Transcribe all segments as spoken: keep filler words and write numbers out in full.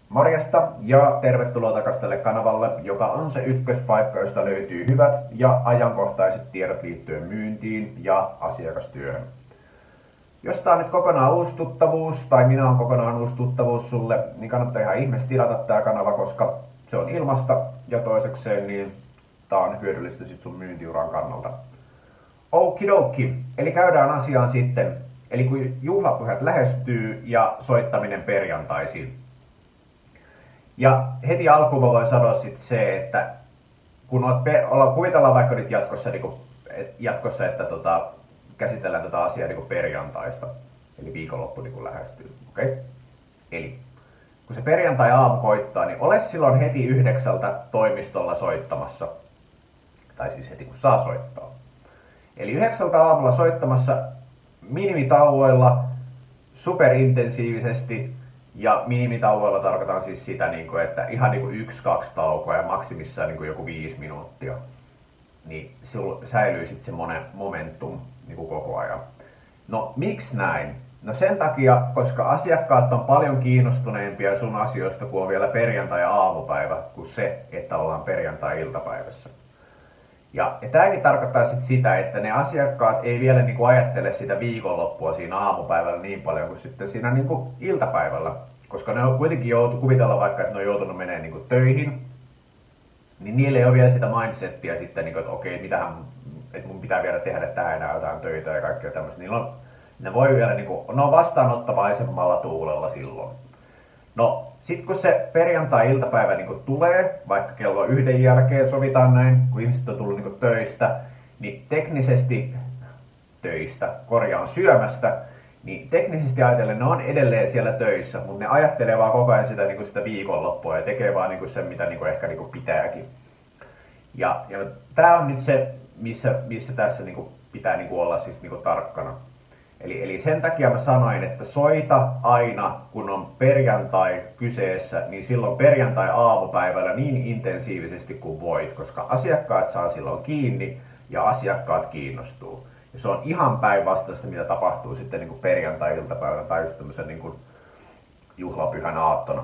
Morjesta ja tervetuloa takaisin tälle kanavalle, joka on se ykköspaikka, josta löytyy hyvät ja ajankohtaiset tiedot liittyen myyntiin ja asiakastyöhön. Jos tää on nyt kokonaan uusi tuttavuus, tai minä on kokonaan uusi tuttavuus sulle, niin kannattaa ihan ihmeessä tilata tää kanava, koska se on ilmasta ja toisekseen niin tää on hyödyllistä sit sun myyntiuran kannalta. Okidoki, eli käydään asiaan sitten. Eli kun juhlapyhät lähestyy ja soittaminen perjantaisin. Ja heti alkuun mä voin sanoa sit se, että kun oot olla, kuvitellaan vaikka nyt jatkossa, niin kuin, et, jatkossa että tota, käsitellään tätä asiaa niin perjantaista, eli viikonloppu niin lähestyy. Okay? Eli kun se perjantai-aamu koittaa, niin ole silloin heti yhdeksältä toimistolla soittamassa. Tai siis heti kun saa soittaa. Eli yhdeksältä aamulla soittamassa minimitauoilla, superintensiivisesti. Ja minimitauoilla tarkoitan siis sitä, että ihan yksi kaksi taukoa ja maksimissaan joku viisi minuuttia. Niin sinulla säilyy sitten se momentum koko ajan. No miksi näin? No sen takia, koska asiakkaat on paljon kiinnostuneempia sun asioista, kun on vielä perjantai-aamupäivä, kuin se, että ollaan perjantai-iltapäivässä. Ja, ja tämäkin tarkoittaa sit sitä, että ne asiakkaat ei vielä niinku ajattele sitä viikonloppua siinä aamupäivällä niin paljon kuin sitten siinä niinku iltapäivällä. Koska ne on kuitenkin joutu kuvitella vaikka, että ne on joutunut menemään niinku töihin, niin niille ei ole vielä sitä mindsettiä sitten, niinku, että okei, mitähän, että mun pitää vielä tehdä tähän enää jotain töitä ja kaikkea tämmöistä. Niillä on, ne voi vielä niinku, ne on vastaanottavaisemmalla tuulella silloin. No, sit kun se perjantai-iltapäivä niinku tulee, vaikka kello yhden jälkeen sovitaan näin, kun ihmiset on tullut niinku töistä, niin teknisesti töistä, korjaan syömästä, niin teknisesti ajatellen ne on edelleen siellä töissä, mutta ne ajattelee vaan koko ajan sitä, niinku sitä viikonloppua ja tekee vaan niinku sen, mitä niinku ehkä niinku pitääkin. Ja, ja tää on nyt se, missä, missä tässä niinku pitää niinku olla siis niinku tarkkana. Eli, eli sen takia mä sanoin, että soita aina, kun on perjantai kyseessä, niin silloin perjantai-aamupäivällä niin intensiivisesti kuin voit, koska asiakkaat saa silloin kiinni ja asiakkaat kiinnostuu. Ja se on ihan päinvastaista, mitä tapahtuu sitten niin kuin perjantai-iltapäivällä tai just tämmöisen niin kuin juhlapyhän aattona.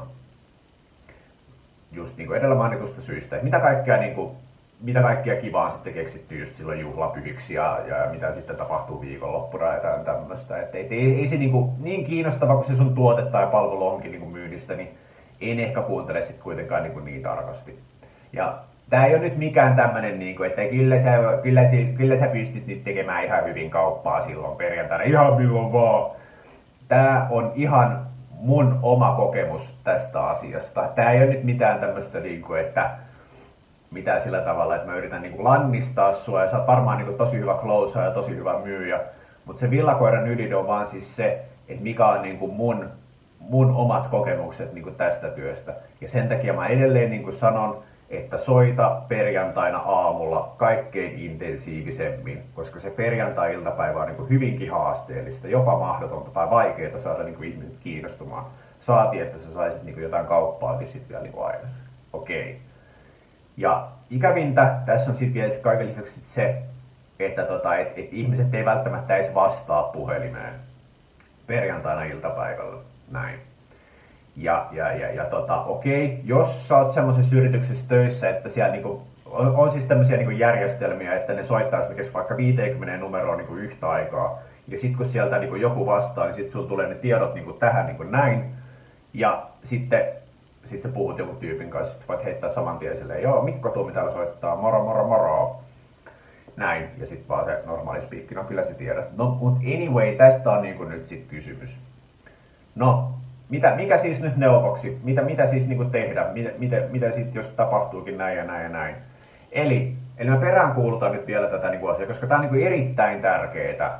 Just niin kuin edellä mainitusta syistä, että mitä kaikkea niin kuin mitä kaikkia kivaa on sitten keksitty just silloin juhlapyhiksi ja, ja mitä sitten tapahtuu viikonloppuna ja tämmöistä. Että ei, ei, ei se niinku, niin kiinnostava kuin se sun tuote tai palvelu onkin niinku myynnistä, niin en ehkä kuuntele sitten kuitenkaan niinku niin tarkasti. Ja tää ei ole nyt mikään tämmönen, niinku, että kyllä sä, kyllä, sä, kyllä sä pystyt nyt tekemään ihan hyvin kauppaa silloin perjantaina, ihan milloin vaan. Tää on ihan mun oma kokemus tästä asiasta. Tää ei ole nyt mitään tämmöistä, niinku, että mitä sillä tavalla, että mä yritän niinku lannistaa sua ja sä oot varmaan niinku tosi hyvä closer ja tosi hyvä myyjä. Mutta se villakoiran ydin on vaan siis se, että mikä on niinku mun, mun omat kokemukset niinku tästä työstä. Ja sen takia mä edelleen niinku sanon, että soita perjantaina aamulla kaikkein intensiivisemmin, koska se perjantai-iltapäivä on niinku hyvinkin haasteellista, jopa mahdotonta tai vaikeaa saada niinku ihmiset kiinnostumaan. Saati, että sä saisit niinku jotain kauppaakin sit vielä niinku aina. Okei. Okay. Ja ikävintä tässä on sitten vielä kaiken lisäksi se, että tota, et, et ihmiset ei välttämättä edes vastaa puhelimeen perjantaina iltapäivällä. Näin. Ja, ja, ja, ja tota, okei, jos sä oot semmoisessa yrityksessä töissä, että siellä niinku, on, on siis tämmöisiä niinku järjestelmiä, että ne soittaa esimerkiksi vaikka viisikymmentä numeroa niinku yhtä aikaa. Ja sitten kun sieltä niinku joku vastaa, niin sitten sulla tulee ne tiedot niinku tähän niinku näin. Ja sitten Sitten sä puhut joku tyypin kanssa, sit voit heittää saman tien silleen, joo, Mikko Tuomi täällä soittaa, moro moro moro. Näin, ja sit vaan se normaali spiikki, no kyllä sä tiedät. No, mut anyway, tästä on niinku nyt sit kysymys. No, mitä, mikä siis nyt neuvoksi? Mitä, mitä siis niinku tehdä? Mitä, mitä, mitä sit, jos tapahtuukin näin ja näin ja näin? Eli, eli mä peräänkuulutan nyt vielä tätä niinku asiaa, koska tää on niinku erittäin tärkeetä.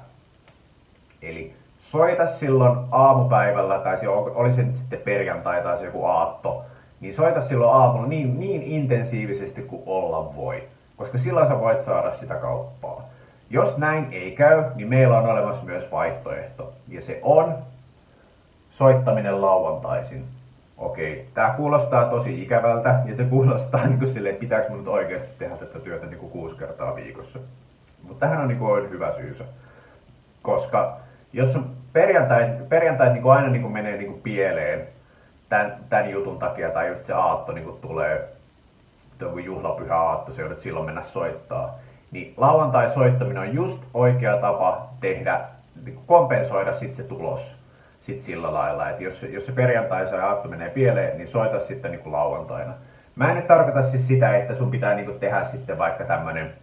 Eli soita silloin aamupäivällä, tai se oli se sitten perjantai tai se joku aatto, niin soita silloin aamulla niin, niin intensiivisesti kuin olla voi, koska silloin sä voit saada sitä kauppaa. Jos näin ei käy, niin meillä on olemassa myös vaihtoehto, ja se on soittaminen lauantaisin. Okei, tää kuulostaa tosi ikävältä, ja se kuulostaa niin kuin silleen, että pitääkö mun nyt oikeasti tehdä tätä työtä niin kuin kuusi kertaa viikossa. Mutta tähän on niin kuin hyvä syysä, koska jos on perjantai, perjantai niin kuin aina niin kuin menee niin kuin pieleen, tämän, tämän jutun takia tai just se aatto niin tulee, joku juhlapyhä aatto, se joudut silloin mennä soittaa. Niin lauantai soittaminen on just oikea tapa tehdä, niin kompensoida sit se tulos sit sillä lailla, että jos, jos se perjantai ja aatto menee pieleen, niin soita sitten niin lauantaina. Mä en nyt tarkoita siis sitä, että sun pitää niin tehdä sitten vaikka tämmönen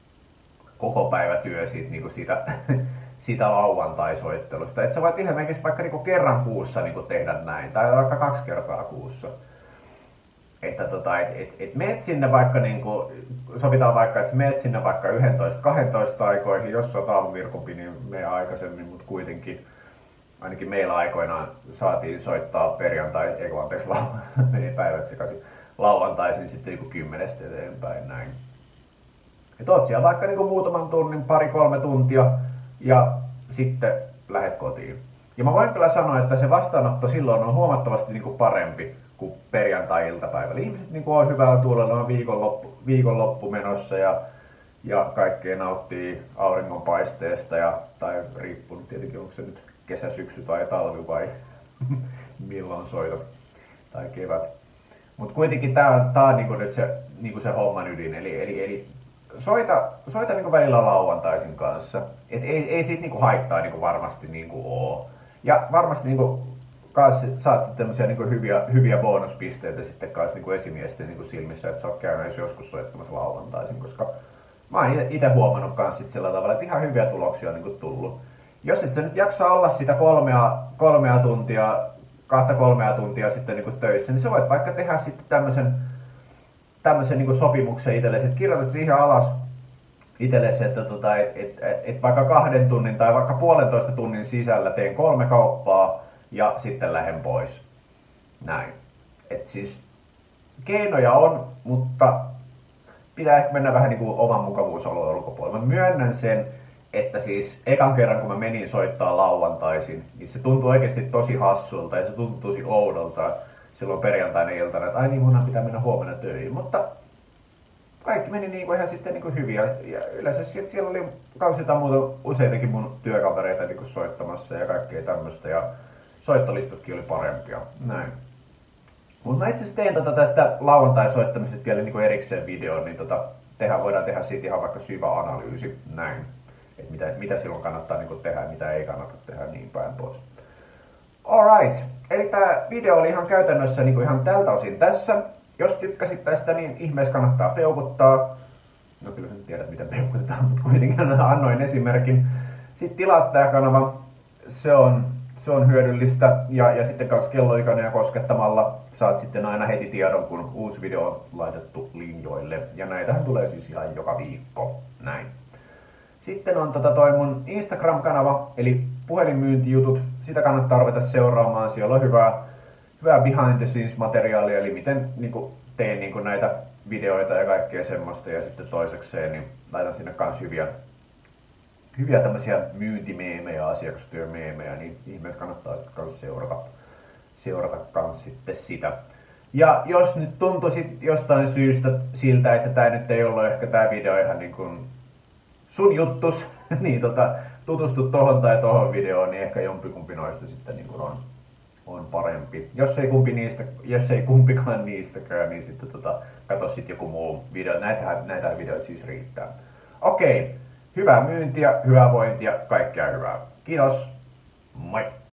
koko päivä työ siitä, niin siitä, siitä lauantai-soittelusta. Että sä voit ihan vaikka niin kerran kuussa niin tehdä näin, tai vaikka kaksi kertaa kuussa. Että tota, et, et, et meet sinne vaikka, niin kuin, sovitaan vaikka, että meet sinne vaikka yksitoista kaksitoista aikoihin, jos on aamuvirkumpi, niin me aikaisemmin, mutta kuitenkin ainakin meillä aikoinaan saatiin soittaa perjantai, ei kun anteeksi, meni päivät sekaisin, lauantaisin sitten niin kymmenestä eteenpäin näin. Et oot siellä vaikka niin kuin muutaman tunnin, pari-kolme tuntia ja sitten lähet kotiin. Ja mä voin kyllä sanoa, että se vastaanotto silloin on huomattavasti niin kuin parempi kuin perjantai-iltapäivällä. Ihmiset niin kuin on hyvällä tuulella, on viikonloppu, viikonloppu menossa ja, ja kaikkea nauttii auringonpaisteesta ja, tai riippuu tietenkin onko se nyt kesä, syksy tai talvi vai milloin soitot tai kevät. Mutta kuitenkin tää on, tää on niinku nyt se, niinku se homman ydin, eli, eli, eli soita, soita niinku välillä lauantaisin kanssa. Et ei, ei siitä niinku haittaa niinku varmasti niinku oo. Ja varmasti niinku kans saat sitten tämmösiä niinku hyviä, hyviä bonuspisteitä sitten kans niinku esimiesten niinku silmissä, että sä oot käynyt joskus soittamassa lauantaisin, koska mä oon ite huomannut kans sit sillä tavalla, että ihan hyviä tuloksia on niinku tullut. Jos et sä nyt jaksa olla sitä kolmea, kolmea tuntia, kahta kolmea tuntia sitten niin kuin töissä, niin sä voit vaikka tehdä sitten tämmöisen, tämmöisen niin kuin sopimuksen itsellesi, että kirjoitat siihen alas itsellesi, että tota, et, et, et, et vaikka kahden tunnin tai vaikka puolentoista tunnin sisällä teen kolme kauppaa ja sitten lähden pois. Näin. Et siis keinoja on, mutta pitää ehkä mennä vähän niin kuin oman mukavuusalueen ulkopuolelle. Mä myönnän sen, että siis ekan kerran kun mä menin soittaa lauantaisin, niin se tuntui oikeasti tosi hassulta ja se tuntui tosi oudolta silloin perjantaina iltana, että ai niin munhan pitää mennä huomenna töihin, mutta kaikki meni niin kuin ihan sitten niin kuin hyvin ja yleensä siellä oli kausita muuta useitakin mun työkavereita niin kuin soittamassa ja kaikkea tämmöistä ja soittolistatkin oli parempia, näin. Mutta mä itse asiassa tein tota tästä lauantai-soittamisesta vielä niin kuin erikseen videon, niin tota, tehdä, voidaan tehdä siitä ihan vaikka syvä analyysi, näin. Että mitä, mitä silloin kannattaa niin kuin tehdä ja mitä ei kannata tehdä niin päin pois. Alright, eli tää video oli ihan käytännössä niin kuin ihan tältä osin tässä. Jos tykkäsit tästä, niin ihmeessä kannattaa peukuttaa. No kyllä sä nyt tiedät miten peukutetaan, mutta kuitenkin annoin esimerkin. Sitten tilaat tää kanava, se on, se on hyödyllistä. Ja, ja sitten kanssa kelloikainen koskettamalla saat sitten aina heti tiedon, kun uusi video on laitettu linjoille. Ja näitähän tulee siis ihan joka viikko, näin. Sitten on tota toi mun Instagram-kanava, eli puhelinmyyntijutut. Sitä kannattaa ruveta seuraamaan. Siellä on hyvää, hyvää behind the scenes materiaalia, eli miten niin kuin, teen niin kuin, näitä videoita ja kaikkea semmoista. Ja sitten toisekseen niin laitan sinne kans hyviä, hyviä tämmöisiä myyntimeemejä, asiakastyömeemejä, niin ihmeessä kannattaa kans seurata, seurata kans sitten sitä. Ja jos nyt tuntuisi jostain syystä siltä, että tää nyt ei ollut ehkä tää video ihan niin kuin sun juttus, niin tota, tutustu tohon tai tohon videoon, niin ehkä jompikumpi noista sitten niin kuin on, on parempi. Jos ei, kumpi niistä, jos ei kumpikaan niistäkään, niin sitten tota, katso sitten joku muu video. Näitä, näitä videoita siis riittää. Okei, hyvää myyntiä, hyvää vointia, kaikkea hyvää. Kiitos, moi!